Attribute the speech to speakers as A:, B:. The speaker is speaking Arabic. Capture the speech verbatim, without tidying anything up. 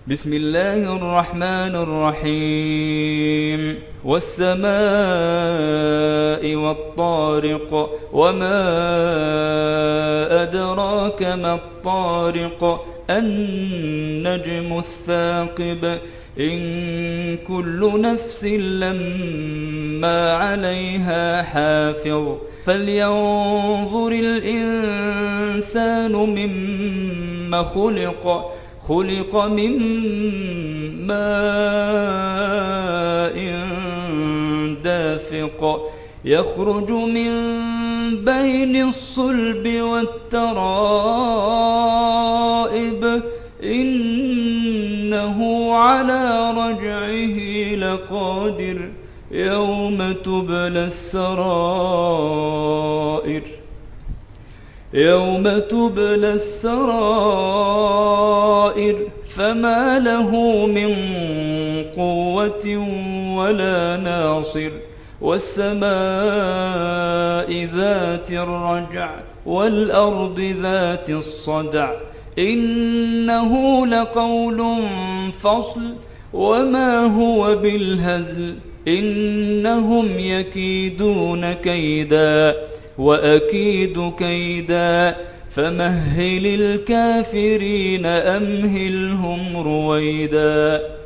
A: بسم الله الرحمن الرحيم والسماء والطارق وما أدراك ما الطارق النجم الثاقب إن كل نفس لما عليها حافظ فلينظر الإنسان مما خلق خلق من ماء دافق يخرج من بين الصلب والترائب إنه على رجعه لقادر يوم تبلى السرائر يوم تبلى السرائر فما له من قوة ولا ناصر والسماء ذات الرجع والأرض ذات الصدع إنه لقول فصل وما هو بالهزل إنهم يكيدون كيدا وأكيد كيدا فمهل الكافرين أمهلهم رويدا.